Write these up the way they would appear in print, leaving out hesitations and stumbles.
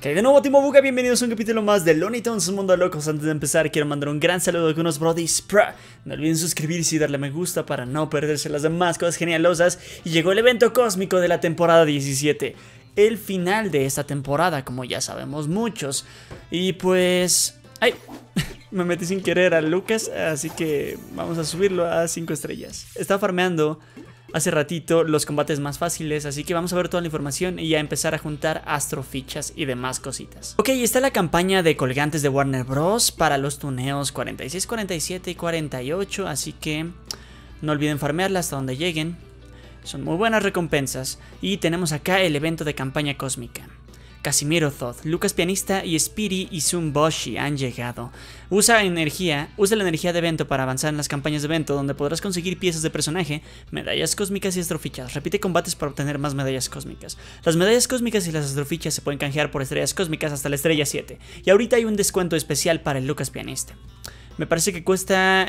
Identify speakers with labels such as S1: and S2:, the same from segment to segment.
S1: Que de nuevo Timo Buga, bienvenidos a un capítulo más de Looney Tunes Mundo Locos. Antes de empezar quiero mandar un gran saludo a algunos brodis. No olviden suscribirse y darle me gusta para no perderse las demás cosas genialosas. Y llegó el evento cósmico de la temporada 17, el final de esta temporada, como ya sabemos muchos. Y pues... ¡ay! Me metí sin querer a Lucas, así que vamos a subirlo a 5 estrellas. Estaba farmeando hace ratito los combates más fáciles, así que vamos a ver toda la información y a empezar a juntar astrofichas y demás cositas. Ok, está la campaña de colgantes de Warner Bros. Para los tuneos 46, 47 y 48, así que no olviden farmearla hasta donde lleguen. Son muy buenas recompensas. Y tenemos acá el evento de campaña cósmica. Casimiro Thoth, Lucas Pianista y Speedy Izumboshi han llegado. Usa la energía de evento para avanzar en las campañas de evento, donde podrás conseguir piezas de personaje, medallas cósmicas y astrofichas. Repite combates para obtener más medallas cósmicas. Las medallas cósmicas y las astrofichas se pueden canjear por estrellas cósmicas hasta la estrella 7. Y ahorita hay un descuento especial para el Lucas Pianista. Me parece que cuesta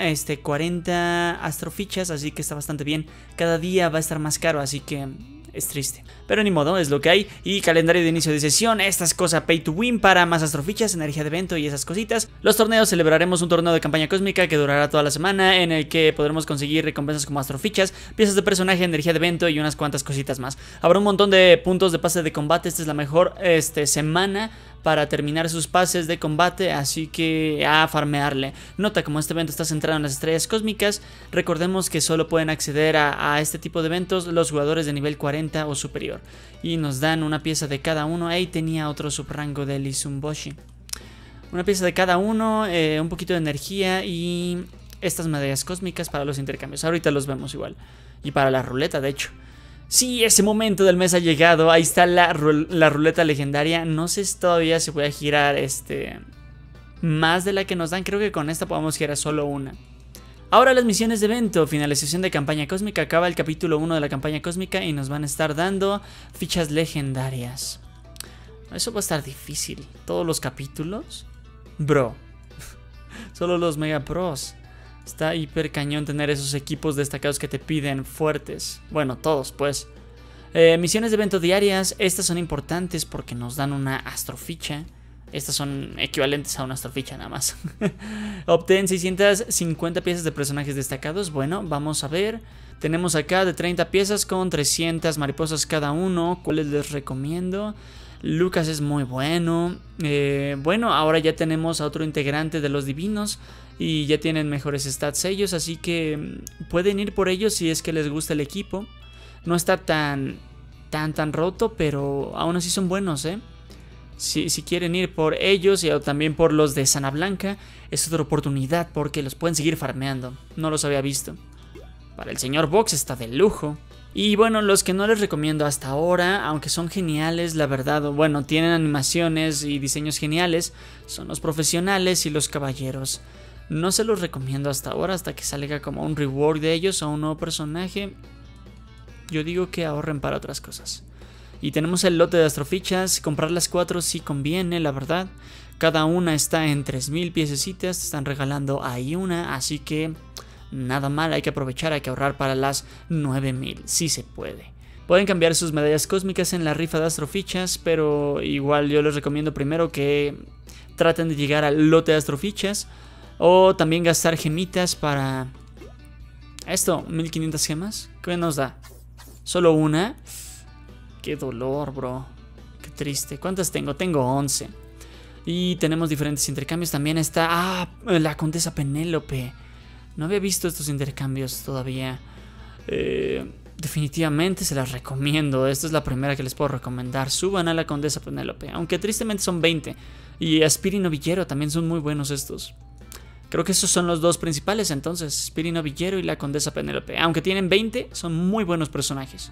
S1: 40 astrofichas, así que está bastante bien. Cada día va a estar más caro, así que... es triste, pero ni modo, es lo que hay. Y calendario de inicio de sesión, esta es cosa pay to win para más astrofichas, energía de evento y esas cositas. Los torneos, celebraremos un torneo de campaña cósmica que durará toda la semana, en el que podremos conseguir recompensas como astrofichas, piezas de personaje, energía de evento y unas cuantas cositas más. Habrá un montón de puntos de pase de combate. Esta es la mejor semana para terminar sus pases de combate, así que a farmearle. Nota, como este evento está centrado en las estrellas cósmicas, recordemos que solo pueden acceder a este tipo de eventos los jugadores de nivel 40 o superior. Y nos dan una pieza de cada uno. Ahí tenía otro subrango del Izumboshi. Una pieza de cada uno, un poquito de energía y estas medallas cósmicas para los intercambios. Ahorita los vemos igual. Y para la ruleta, de hecho. Sí, ese momento del mes ha llegado. Ahí está la ruleta legendaria. No sé todavía si voy a girar más de la que nos dan. Creo que con esta podemos girar solo una. Ahora las misiones de evento. Finalización de campaña cósmica. Acaba el capítulo 1 de la campaña cósmica y nos van a estar dando fichas legendarias. Eso va a estar difícil. ¿Todos los capítulos? Bro. Solo los Mega Pros. Está hiper cañón tener esos equipos destacados que te piden fuertes. Bueno, todos pues. Misiones de evento diarias. Estas son importantes porque nos dan una astroficha. Estas son equivalentes a una astroficha nada más. Obtén 650 piezas de personajes destacados. Bueno, vamos a ver. Tenemos acá de 30 piezas con 300 mariposas cada uno. ¿Cuáles les recomiendo? Lucas es muy bueno. Bueno, ahora ya tenemos a otro integrante de los divinos. Y ya tienen mejores stats ellos, así que pueden ir por ellos si es que les gusta el equipo. No está tan roto, pero aún así son buenos, Si quieren ir por ellos y también por los de Sana Blanca, es otra oportunidad porque los pueden seguir farmeando. No los había visto. Para el señor Box está de lujo. Y bueno, los que no les recomiendo hasta ahora, aunque son geniales, la verdad, bueno, tienen animaciones y diseños geniales, son los profesionales y los caballeros. No se los recomiendo hasta ahora, hasta que salga como un reward de ellos o un nuevo personaje. Yo digo que ahorren para otras cosas. Y tenemos el lote de astrofichas. Comprar las 4 sí conviene, la verdad. Cada una está en 3000 piececitas. Te están regalando ahí una, así que nada mal, hay que aprovechar, hay que ahorrar para las 9000. Sí se puede. Pueden cambiar sus medallas cósmicas en la rifa de astrofichas, pero igual yo les recomiendo primero que traten de llegar al lote de astrofichas. O también gastar gemitas para... esto, 1500 gemas. ¿Qué nos da? ¿Solo una? Qué dolor, bro. Qué triste. ¿Cuántas tengo? Tengo 11. Y tenemos diferentes intercambios. También está... la Condesa Penélope. No había visto estos intercambios todavía. Definitivamente se las recomiendo. Esta es la primera que les puedo recomendar. Suban a la Condesa Penélope. Aunque tristemente son 20. Y a Speedy Novillero también son muy buenos estos. Creo que esos son los dos principales entonces, Speedy Novillero y la Condesa Penélope. Aunque tienen 20, son muy buenos personajes.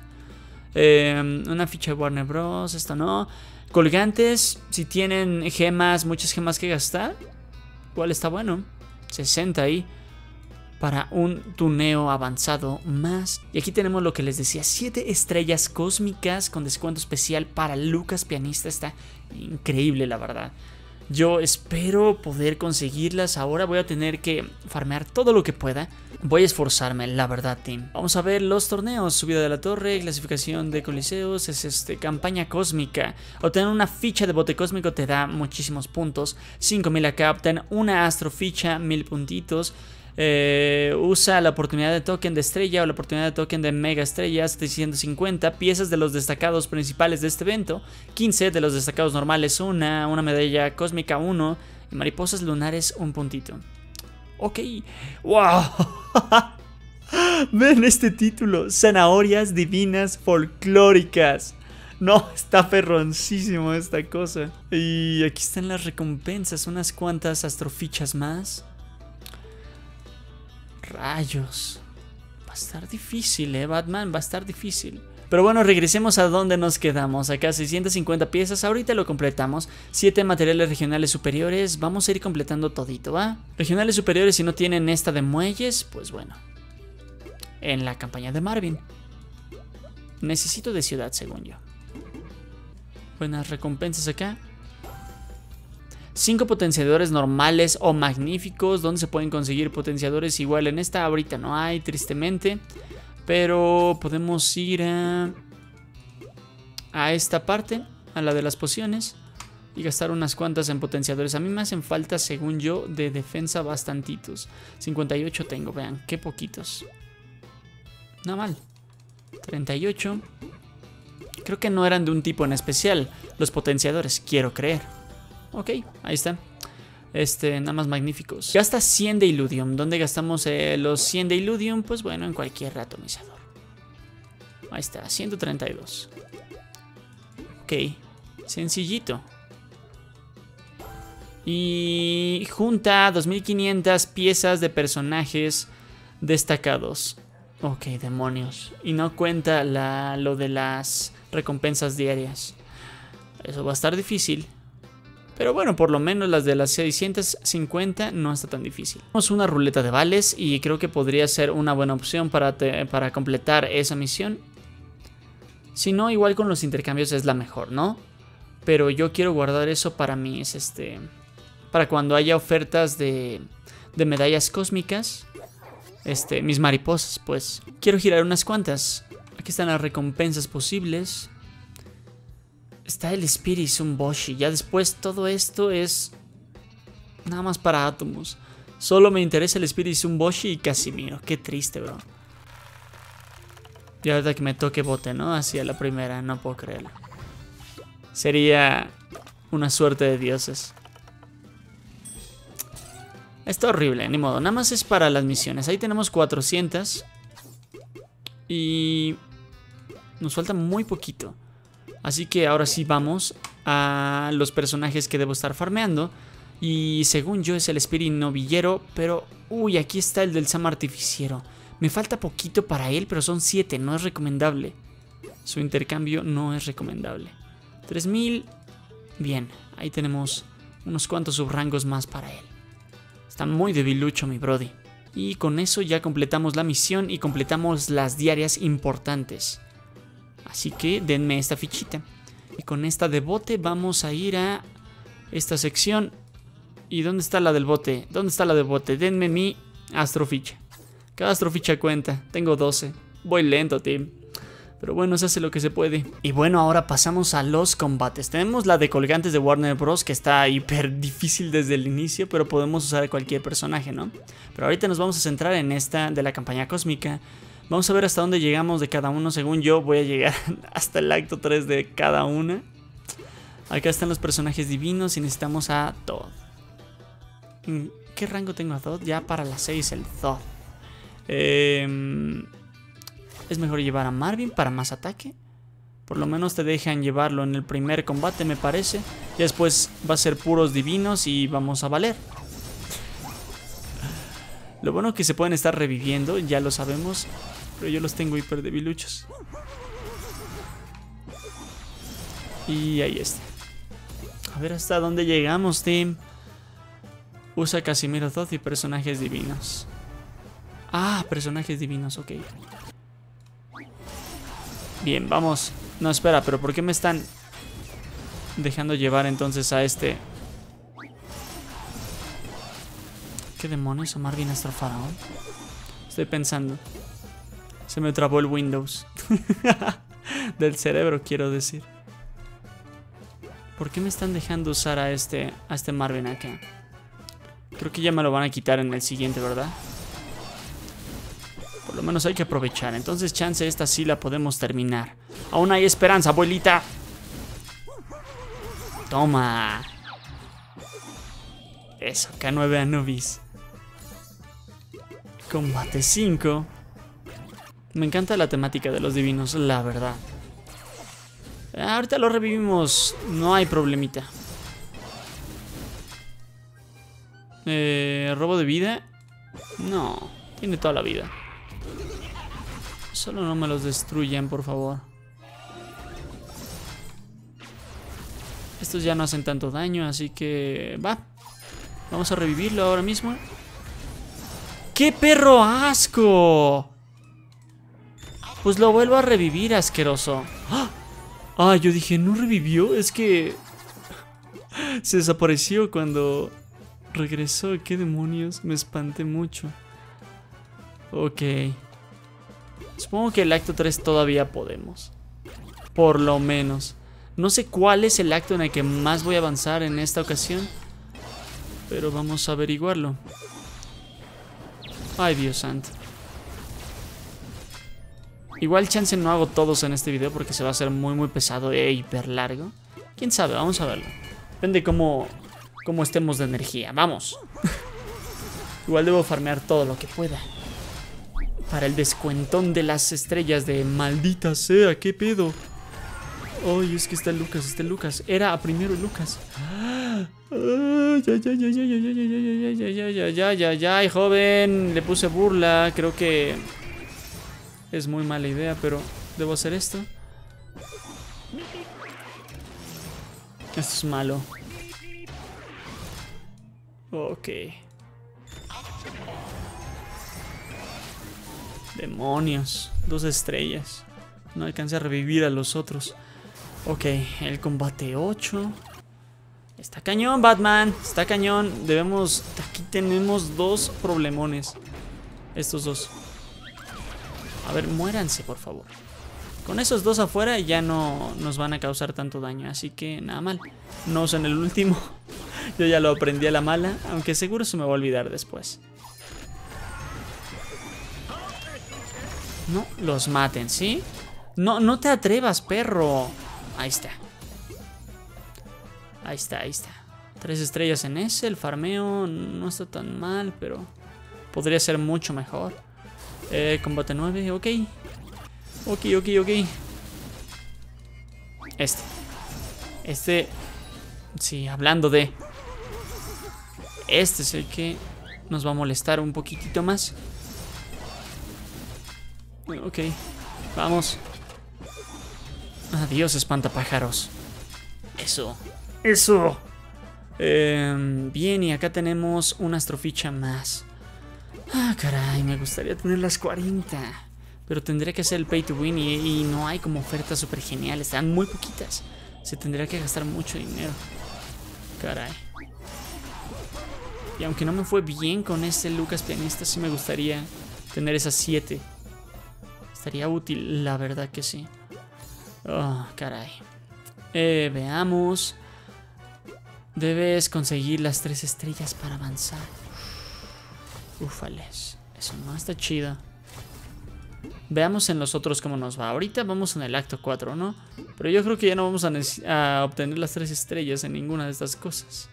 S1: Una ficha de Warner Bros, esto no. Colgantes, si tienen gemas, muchas gemas que gastar, ¿cuál está bueno? 60 ahí para un tuneo avanzado más. Y aquí tenemos lo que les decía, 7 estrellas cósmicas con descuento especial para Lucas Pianista. Está increíble, la verdad. Yo espero poder conseguirlas. Ahora voy a tener que farmear todo lo que pueda. Voy a esforzarme, la verdad, team. Vamos a ver los torneos. Subida de la torre, clasificación de coliseos. Es campaña cósmica. Obtener una ficha de bote cósmico te da muchísimos puntos. 5000 acá. Obtener una astroficha, 1000 puntitos. Usa la oportunidad de token de estrella o la oportunidad de token de mega estrella, 750 piezas de los destacados principales de este evento, 15 de los destacados normales, una medalla cósmica 1 y mariposas lunares 1 puntito. Ok, wow. Ven este título, zanahorias divinas folclóricas. No, está perroncísimo esta cosa. Y aquí están las recompensas, unas cuantas astrofichas más. Rayos. Va a estar difícil, Batman, va a estar difícil. Pero bueno, regresemos a donde nos quedamos. Acá 650 piezas, ahorita lo completamos. 7 materiales regionales superiores. Vamos a ir completando todito, ¿va? Regionales superiores, si no tienen esta de muelles, pues bueno, en la campaña de Marvin. Necesito de ciudad, según yo. Buenas recompensas acá. 5 potenciadores normales o magníficos. ¿Dónde se pueden conseguir potenciadores igual? En esta ahorita no hay, tristemente. Pero podemos ir a esta parte, a la de las pociones, y gastar unas cuantas en potenciadores. A mí me hacen falta, según yo, de defensa bastantitos. 58 tengo, vean, qué poquitos. Nada mal. 38. Creo que no eran de un tipo en especial los potenciadores, quiero creer. Ok, ahí está. Nada más magníficos. Gasta 100 de Illudium. ¿Dónde gastamos los 100 de Illudium? Pues bueno, en cualquier atomizador. Ahí está, 132. Ok, sencillito. Y junta 2500 piezas de personajes destacados. Ok, demonios. Y no cuenta lo de las recompensas diarias. Eso va a estar difícil. Pero bueno, por lo menos las de las 650 no está tan difícil. Tenemos una ruleta de vales y creo que podría ser una buena opción para completar esa misión. Si no, igual con los intercambios es la mejor, ¿no? Pero yo quiero guardar eso para mí, para cuando haya ofertas de medallas cósmicas. Mis mariposas, pues. Quiero girar unas cuantas. Aquí están las recompensas posibles. Está el Spirit Zumboshi. Ya después todo esto es nada más para átomos. Solo me interesa el Spirit Zumboshi y Casimiro. Qué triste, bro. Y ahorita que me toque bote, ¿no? Así a la primera, no puedo creerlo. Sería una suerte de dioses. Está horrible, ni modo. Nada más es para las misiones. Ahí tenemos 400. Y nos falta muy poquito. Así que ahora sí vamos a los personajes que debo estar farmeando. Y según yo es el Spirit Novillero. Pero, uy, aquí está el del Sam Artificiero. Me falta poquito para él, pero son 7, no es recomendable. Su intercambio no es recomendable. 3000. Bien, ahí tenemos unos cuantos subrangos más para él. Está muy debilucho mi brody. Y con eso ya completamos la misión y completamos las diarias importantes. Así que denme esta fichita. Y con esta de bote vamos a ir a esta sección. ¿Y dónde está la del bote? ¿Dónde está la del bote? Denme mi astroficha. Cada astroficha cuenta. Tengo 12. Voy lento, team. Pero bueno, se hace lo que se puede. Y bueno, ahora pasamos a los combates. Tenemos la de colgantes de Warner Bros. Que está hiper difícil desde el inicio. Pero podemos usar a cualquier personaje, ¿no? Pero ahorita nos vamos a centrar en esta de la campaña cósmica. Vamos a ver hasta dónde llegamos de cada uno. Según yo voy a llegar hasta el acto 3 de cada una. Acá están los personajes divinos y necesitamos a Todd. ¿Qué rango tengo a Todd? Ya para las 6 el Todd. Es mejor llevar a Marvin para más ataque. Por lo menos te dejan llevarlo en el primer combate, me parece. Y después va a ser puros divinos y vamos a valer. Lo bueno es que se pueden estar reviviendo, ya lo sabemos. Pero yo los tengo hiper debiluchos. Y ahí está. A ver hasta dónde llegamos, team. Usa Casimiro Todd y personajes divinos. Ah, personajes divinos, ok. Bien, vamos. No, espera, pero ¿por qué me están dejando llevar entonces a este ¿Qué demonios? Omar bien Astrofaraón. Estoy pensando. Se me trabó el Windows. Del cerebro, quiero decir. ¿Por qué me están dejando usar a este Marvin acá? Creo que ya me lo van a quitar en el siguiente, ¿verdad? Por lo menos hay que aprovechar. Entonces, chance, esta sí la podemos terminar. Aún hay esperanza, abuelita. Toma. Eso, K9 Anubis. Combate 5. Me encanta la temática de los divinos, la verdad. Ahorita lo revivimos. No hay problemita. ¿Robo de vida? No, tiene toda la vida. Solo no me los destruyan, por favor. Estos ya no hacen tanto daño, así que... va. Vamos a revivirlo ahora mismo. ¡Qué perro asco! Pues lo vuelvo a revivir, asqueroso. Ah, yo dije, ¿no revivió? Es que... se desapareció cuando regresó. ¿Qué demonios? Me espanté mucho. Ok. Supongo que el acto 3 todavía podemos. Por lo menos. No sé cuál es el acto en el que más voy a avanzar en esta ocasión, pero vamos a averiguarlo. Ay, Dios santo. Igual chance no hago todos en este video porque se va a hacer muy pesado e hiper largo. Quién sabe, vamos a verlo. Depende cómo estemos de energía. Vamos. Igual debo farmear todo lo que pueda para el descuentón de las estrellas de maldita sea. ¿Qué pedo? Ay, es que está Lucas. Era primero Lucas. Ya, joven. Le puse burla. Creo que es muy mala idea, pero debo hacer esto. Esto es malo. Ok. Demonios. 2 estrellas. No alcancé a revivir a los otros. Ok, el combate 8. Está cañón, Batman. Está cañón. Debemos... aquí tenemos 2 problemones. Estos 2. A ver, muéranse, por favor. Con esos 2 afuera ya no nos van a causar tanto daño. Así que nada mal. No usen el último. Yo ya lo aprendí a la mala. Aunque seguro se me va a olvidar después. No los maten, ¿sí? No te atrevas, perro. Ahí está. Ahí está. 3 estrellas en ese. El farmeo no está tan mal, pero podría ser mucho mejor. Combate 9, ok. Ok. Este. Sí, hablando de... este es el que nos va a molestar un poquitito más. Ok, vamos. Adiós, espantapájaros. Eso. Bien, y acá tenemos una astroficha más. Ah, caray, me gustaría tener las 40. Pero tendría que hacer el pay to win y no hay como ofertas súper geniales. Están muy poquitas. Se tendría que gastar mucho dinero. Caray. Y aunque no me fue bien con este Lucas pianista, sí me gustaría tener esas 7. Estaría útil, la verdad que sí. Oh, caray. Veamos. Debes conseguir las 3 estrellas para avanzar. Ufales. Eso no está chido. Veamos en los otros cómo nos va. Ahorita vamos en el acto 4, ¿no? Pero yo creo que ya no vamos a obtener las 3 estrellas en ninguna de estas cosas.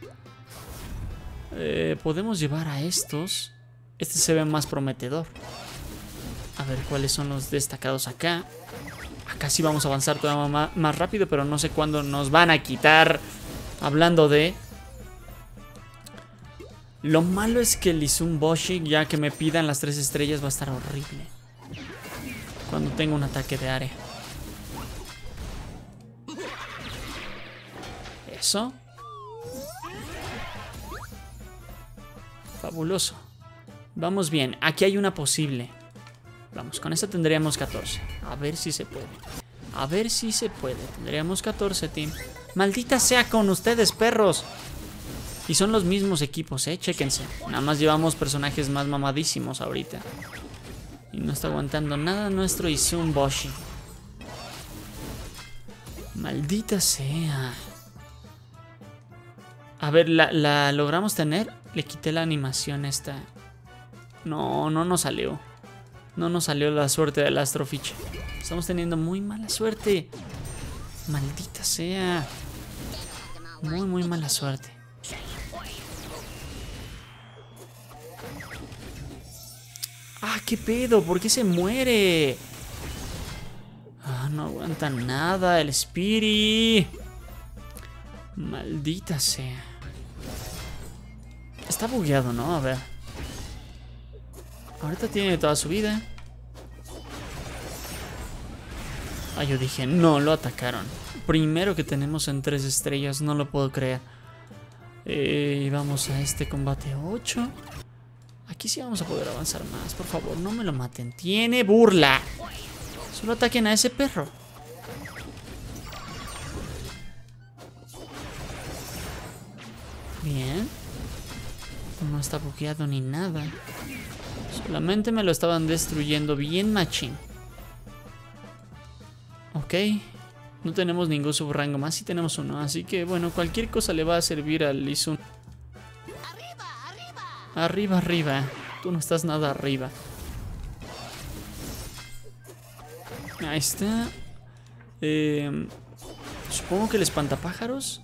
S1: Podemos llevar a estos. Este se ve más prometedor. A ver cuáles son los destacados acá. Acá sí vamos a avanzar todavía más rápido, pero no sé cuándo nos van a quitar. Hablando de... lo malo es que el Izum Boshi, ya que me pidan las 3 estrellas, va a estar horrible cuando tenga un ataque de área. Eso. Fabuloso. Vamos bien. Aquí hay una posible. Vamos, con esta tendríamos 14. A ver si se puede. A ver si se puede. Tendríamos 14, team. Maldita sea con ustedes, perros. Y son los mismos equipos, chéquense. Nada más llevamos personajes más mamadísimos ahorita. Y no está aguantando nada nuestro Izum Boshi. Maldita sea. A ver, ¿la logramos tener? Le quité la animación esta. No nos salió. No nos salió la suerte del Astrofiche. Estamos teniendo muy mala suerte. Maldita sea. Muy mala suerte. Ah, ¿qué pedo? ¿Por qué se muere? Ah, no aguanta nada el Spirit. Maldita sea. Está bugueado, ¿no? A ver. Ahorita tiene toda su vida. Ah, yo dije, no, lo atacaron. Primero que tenemos en 3 estrellas, no lo puedo creer. Y vamos a este combate 8. Aquí sí vamos a poder avanzar más. Por favor, no me lo maten. ¡Tiene burla! Solo ataquen a ese perro. Bien. No está bugueado ni nada. Solamente me lo estaban destruyendo bien machín. Ok. No tenemos ningún subrango más. Sí tenemos uno. Así que bueno, cualquier cosa le va a servir al Izum. Arriba. Tú no estás nada arriba. Ahí está. Supongo que el espantapájaros.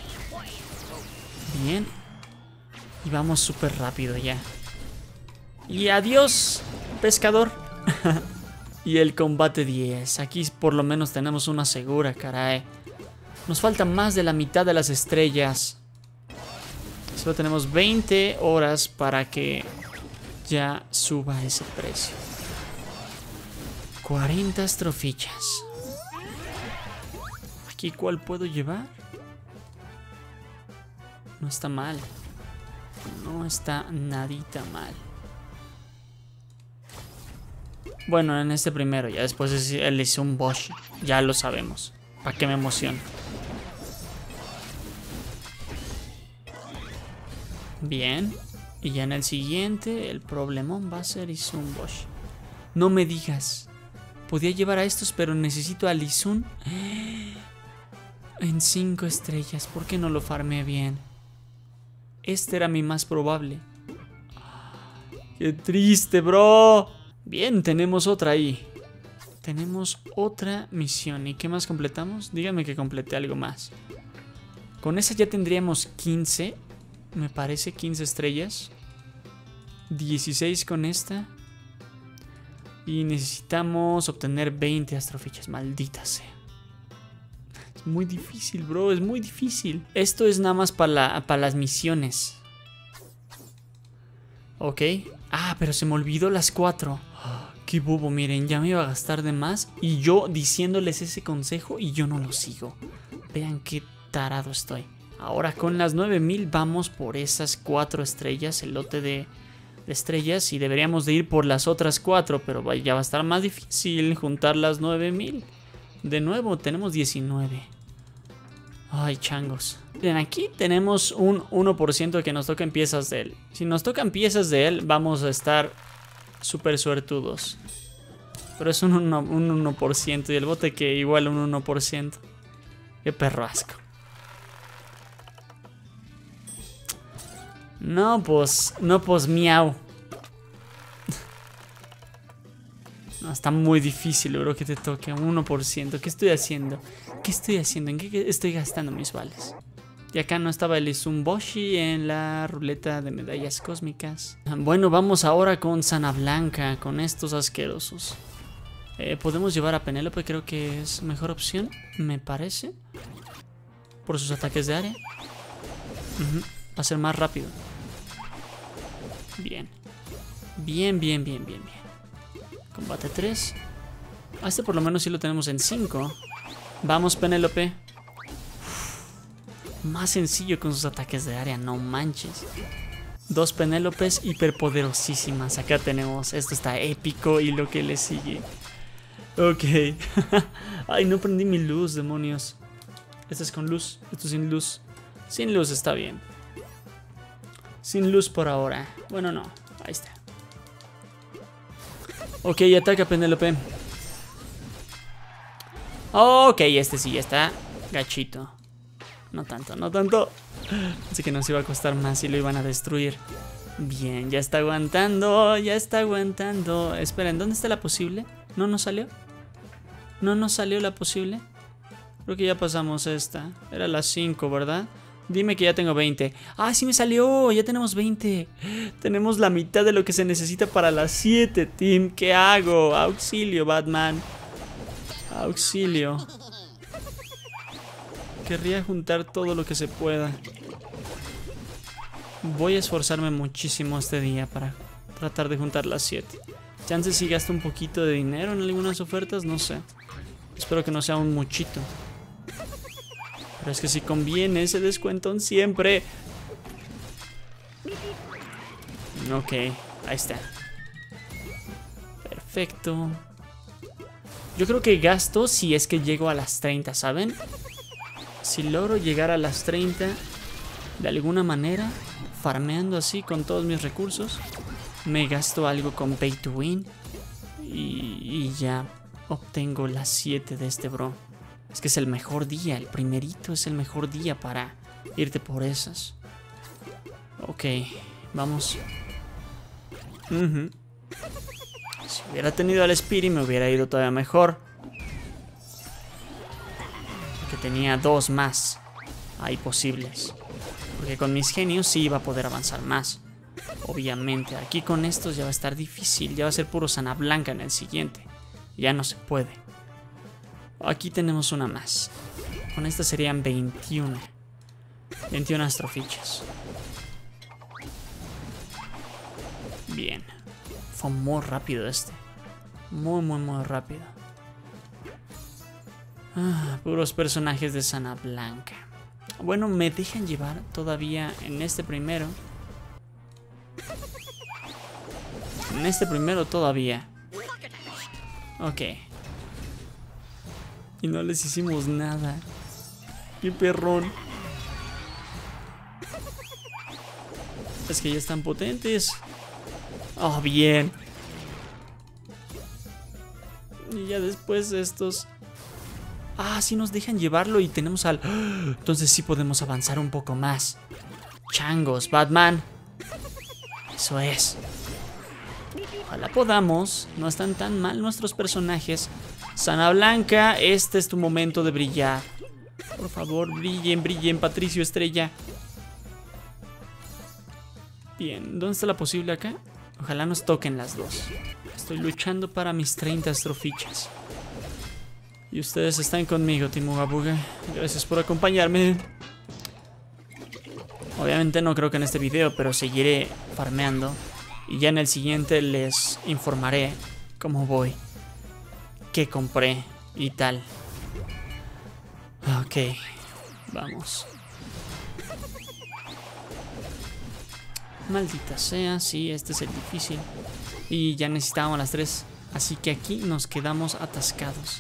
S1: Bien. Y vamos súper rápido ya. Y adiós, pescador. Y el combate 10. Aquí por lo menos tenemos una segura, caray. Nos falta más de la mitad de las estrellas. Solo tenemos 20 horas para que ya suba ese precio. 40 astrofichas. ¿Aquí cuál puedo llevar? No está mal. No está nadita mal. Bueno, en este primero. Ya después es el Izum Boshi. Ya lo sabemos. ¿Para qué me emociono? Bien. Y ya en el siguiente, el problemón va a ser Izum Boshi. No me digas. Podía llevar a estos, pero necesito al Izum en 5 estrellas. ¿Por qué no lo farmeé bien? Este era mi más probable. ¡Qué triste, bro! Bien, tenemos otra ahí. Tenemos otra misión. ¿Y qué más completamos? Díganme que completé algo más. Con esa ya tendríamos 15. Me parece 15 estrellas. 16 con esta. Y necesitamos obtener 20 astrofichas. Maldita sea. Es muy difícil, bro. Es muy difícil. Esto es nada más para las misiones. Ok. Ah, pero se me olvidó las 4. Qué bobo, miren. Ya me iba a gastar de más. Y yo diciéndoles ese consejo y yo no lo sigo. Vean qué tarado estoy. Ahora con las 9000 vamos por esas 4 estrellas. El lote de estrellas. Y deberíamos de ir por las otras 4. Pero ya va a estar más difícil juntar las 9000. De nuevo tenemos 19. Ay, changos. Bien, aquí tenemos un 1% que nos tocan piezas de él. Si nos tocan piezas de él, vamos a estar súper suertudos. Pero es un 1%. Y el bote que igual un 1%. Qué perro asco. No, pues miau. No, está muy difícil, bro, que te toque un 1%. ¿Qué estoy haciendo? ¿Qué estoy haciendo? ¿En qué estoy gastando mis vales? Y acá no estaba el Izum Boshi en la ruleta de medallas cósmicas. Bueno, vamos ahora con Sana Blanca, con estos asquerosos. Podemos llevar a Penélope, creo que es mejor opción, me parece. Por sus ataques de área. Va a ser más rápido. Bien. Bien. Combate 3. A este por lo menos sí lo tenemos en 5. Vamos, Penélope. Más sencillo con sus ataques de área, no manches. 2 Penélopes hiperpoderosísimas. Acá tenemos, esto está épico y lo que le sigue. Ok. Ay, no prendí mi luz, demonios. Este es con luz, esto sin luz. Sin luz está bien. Sin luz por ahora. Bueno, no. Ahí está. Ok, ataca Penélope. Ok, este sí ya está gachito. No tanto, no tanto. Así que nos iba a costar más y lo iban a destruir. Bien, ya está aguantando. Ya está aguantando. Esperen, ¿dónde está la posible? ¿No nos salió? ¿No nos salió la posible? Creo que ya pasamos esta. Era la 5, ¿verdad? Dime que ya tengo 20. ¡Ah, sí me salió! Ya tenemos 20. Tenemos la mitad de lo que se necesita para las 7, team. ¿Qué hago? Auxilio, Batman. Auxilio. Querría juntar todo lo que se pueda. Voy a esforzarme muchísimo este día para tratar de juntar las 7. Chances si gasto un poquito de dinero en algunas ofertas, no sé. Espero que no sea un muchito. Pero es que si conviene ese descuento siempre. Ok, ahí está. Perfecto. Yo creo que gasto si es que llego a las 30, ¿saben? Si logro llegar a las 30 de alguna manera, farmeando así con todos mis recursos, me gasto algo con Pay to Win y ya obtengo las 7 de este bro. Es que es el mejor día, el primerito es el mejor día para irte por esas. Ok, vamos. Si hubiera tenido al Spirit me hubiera ido todavía mejor. Porque tenía 2 más ahí posibles. Porque con mis genios sí iba a poder avanzar más. Obviamente, aquí con estos ya va a estar difícil. Ya va a ser puro Sana Blanca en el siguiente. Ya no se puede. Aquí tenemos una más. Con esta serían 21. 21 astrofichas. Bien. Fue muy rápido este. Muy rápido. Puros personajes de Sana Blanca. Bueno, me dejan llevar todavía en este primero. En este primero todavía. Ok. Y no les hicimos nada. ¡Qué perrón! Es que ya están potentes. ¡Oh, bien! Y ya después estos... Ah, sí nos dejan llevarlo y tenemos al... Entonces sí podemos avanzar un poco más. Changos, Batman. Eso es. Ojalá podamos. No están tan mal nuestros personajes. Sana Blanca, este es tu momento de brillar. Por favor, brillen, brillen, Patricio Estrella. Bien, ¿dónde está la posible acá? Ojalá nos toquen las dos. Estoy luchando para mis 30 astrofichas. Y ustedes están conmigo, Team Uga Buga. Gracias por acompañarme. Obviamente no creo que en este video, pero seguiré farmeando. Y ya en el siguiente les informaré cómo voy, qué compré y tal. Ok, vamos. Maldita sea, sí, este es el difícil. Y ya necesitábamos las 3. Así que aquí nos quedamos atascados.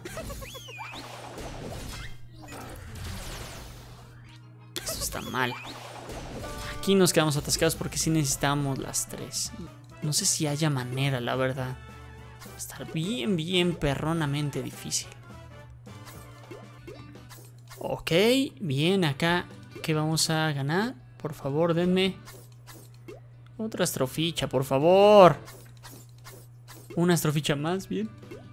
S1: Esto está mal. Aquí nos quedamos atascados porque sí necesitamos las 3. No sé si haya manera, la verdad. Va a estar bien perronamente difícil. Ok, bien, acá. ¿Qué vamos a ganar? Por favor, denme otra astroficha, por favor. Una astroficha más, bien.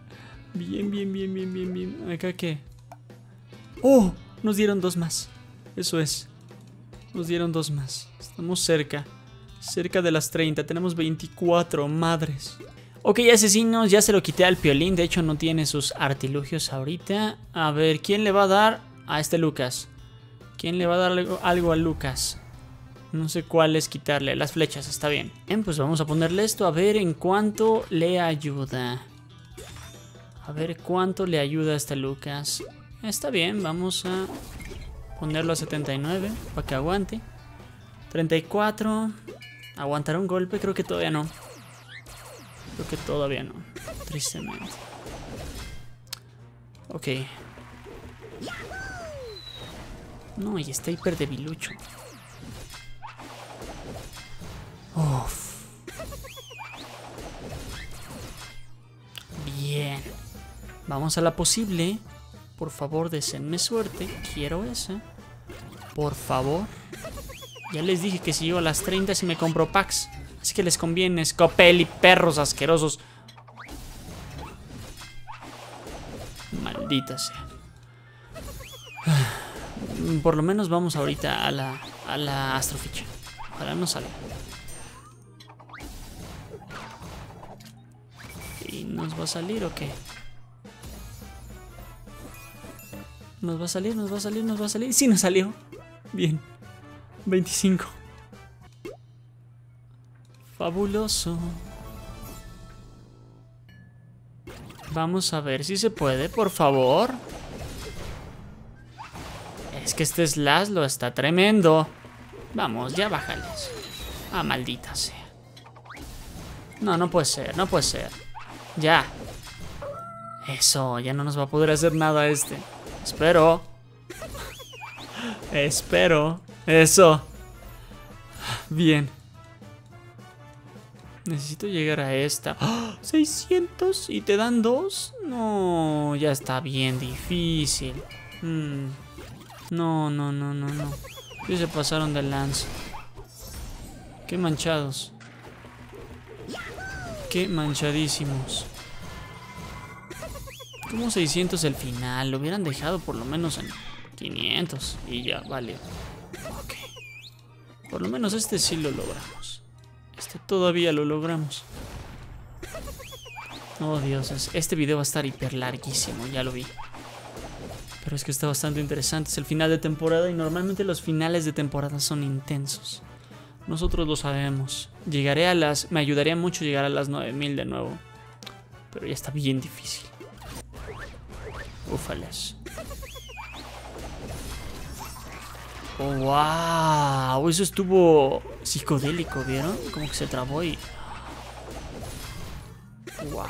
S1: Bien. ¿Acá qué? ¡Oh! Nos dieron 2 más. Eso es. Nos dieron 2 más. Estamos cerca. Cerca de las 30. Tenemos 24. Madres. Ok, asesinos. Ya se lo quité al Piolín. De hecho, no tiene sus artilugios ahorita. A ver, ¿quién le va a dar a este Lucas? ¿Quién le va a dar algo a Lucas? No sé cuál es quitarle. Las flechas, está bien. Bien, pues vamos a ponerle esto. A ver en cuánto le ayuda. A ver cuánto le ayuda a este Lucas. Está bien, vamos a ponerlo a 79 para que aguante. 34. ¿Aguantará un golpe? Creo que todavía no. Creo que todavía no. Tristemente. Ok. No, y está hiper debilucho. Uf. Bien. Vamos a la posible. Por favor, deseenme suerte. Quiero esa. Por favor. Ya les dije que si llego a las 30 si me compro packs. Así que les conviene. Scopelli, perros asquerosos. Maldita sea. Por lo menos vamos ahorita a la astroficha. Ojalá no salga. ¿Y nos va a salir o qué? ¿Nos va a salir? ¿Nos va a salir? ¿Nos va a salir? Sí, nos salió. Bien. 25. Fabuloso. Vamos a ver si se puede, por favor. Es que este Slash lo está tremendo. Vamos, ya bájales. Ah, maldita sea. No, no puede ser, no puede ser. Ya. Eso, ya no nos va a poder hacer nada este. Espero. Espero. Eso. Bien. Necesito llegar a esta. ¡Oh! 600 y te dan 2. No, ya está bien difícil. No, no, no, no, no. Sí se pasaron de lanza. Qué manchados. Qué manchadísimos. Como 600 el final. Lo hubieran dejado por lo menos en 500. Y ya, vale. Ok. Por lo menos este sí lo logramos. Este todavía lo logramos. Oh, dioses. Este video va a estar hiper larguísimo. Ya lo vi. Pero es que está bastante interesante. Es el final de temporada y normalmente los finales de temporada son intensos. Nosotros lo sabemos. Llegaré a las... Me ayudaría mucho llegar a las 9000 de nuevo. Pero ya está bien difícil. Ufales. Oh, wow. Eso estuvo psicodélico, ¿vieron? Como que se trabó y... Wow.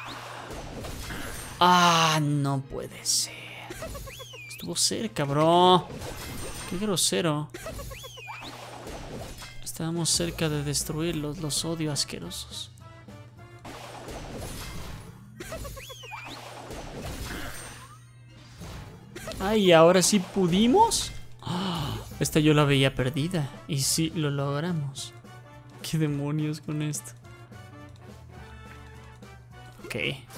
S1: Ah, no puede ser. Estuvo cerca, bro. Qué grosero. Estábamos cerca de destruirlos. Los odio asquerosos. Ay, ahora sí pudimos. Esta yo la veía perdida. Y sí, lo logramos. ¿Qué demonios con esto? Ok.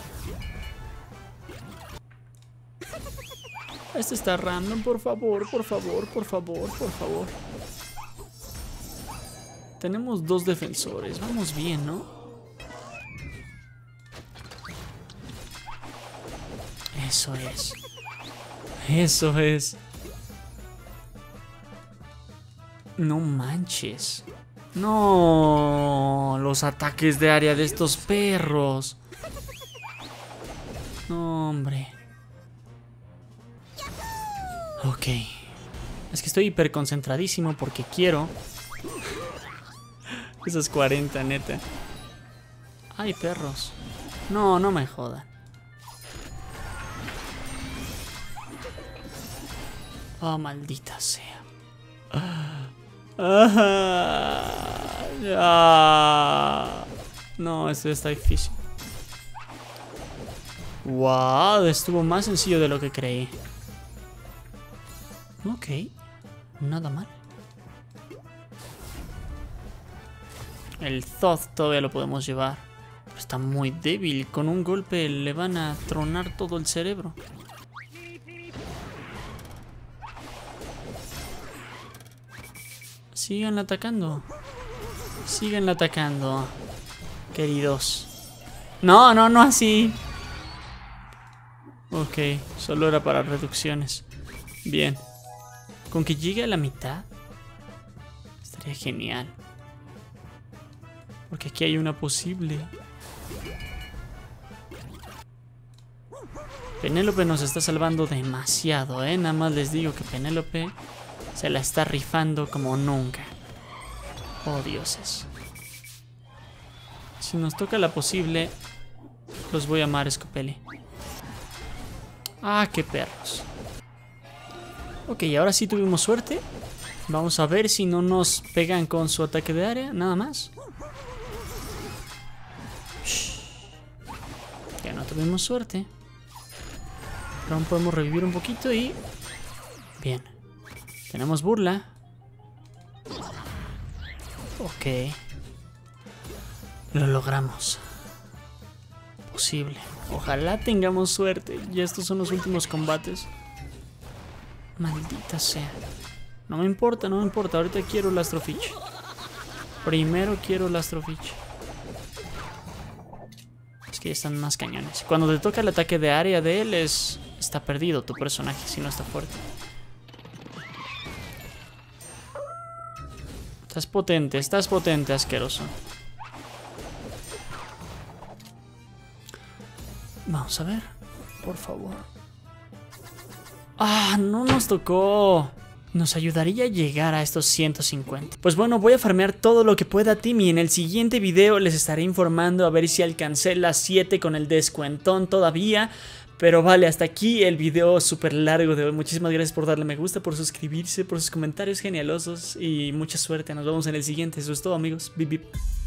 S1: Esto está random, por favor, por favor, por favor, por favor. Tenemos 2 defensores. Vamos bien, ¿no? Eso es. Eso es. No manches. No. Los ataques de área de estos perros. No, hombre. Ok. Es que estoy hiper concentradísimo porque quiero. Esos 40, neta. Ay, perros. No, no me jodan. Oh, maldita sea. No, esto está difícil. Wow, estuvo más sencillo de lo que creí. Ok, nada mal. El Thoth todavía lo podemos llevar. Pero está muy débil. Con un golpe le van a tronar todo el cerebro. Sigan atacando. Sigan atacando. Queridos. No, no, no así. Ok, solo era para reducciones. Bien. Con que llegue a la mitad estaría genial. Porque aquí hay una posible. Penélope nos está salvando demasiado, ¿eh? Nada más les digo que Penélope se la está rifando como nunca. Oh, dioses. Si nos toca la posible, los voy a amar, Scopelli. Ah, qué perros. Ok, ahora sí tuvimos suerte. Vamos a ver si no nos pegan con su ataque de área, nada más. Ya no tuvimos suerte. Pero aún podemos revivir un poquito y... Bien. Tenemos burla. Ok. Lo logramos. Posible. Ojalá tengamos suerte. Ya estos son los últimos combates. Maldita sea. No me importa, no me importa. Ahorita quiero el Astrofitch. Primero quiero el Astrofitch. Es que ya están más cañones. Cuando te toca el ataque de área de él está perdido tu personaje si no está fuerte. Estás potente, asqueroso. Vamos a ver, por favor. ¡Ah! No nos tocó. Nos ayudaría a llegar a estos 150. Pues bueno, voy a farmear todo lo que pueda, Timmy. En el siguiente video les estaré informando a ver si alcancé las 7 con el descuentón todavía. Pero vale, hasta aquí el video súper largo de hoy. Muchísimas gracias por darle me gusta, por suscribirse, por sus comentarios genialosos y mucha suerte. Nos vemos en el siguiente. Eso es todo, amigos. Bip, bip.